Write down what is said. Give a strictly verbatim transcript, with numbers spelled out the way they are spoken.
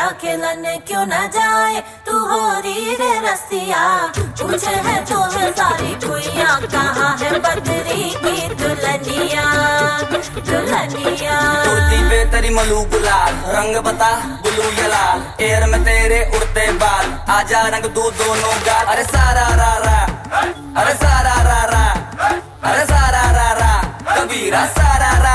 खेलन क्यों न जाए तू हो री रे रसिया। पूछे है तो है सारी कुइया कहाँ है बदरी की दुल्हनिया दुल्हनिया। कुर्ती पे तेरी मलू गुलाल रंग बता ब्लू या लाल। एयर में तेरे उड़ते बाल आजा रंग दो दोनों गाल। अरे सारा रा रा अरे सारा रा रा अरे सारा रा रा कबीरा सारा रा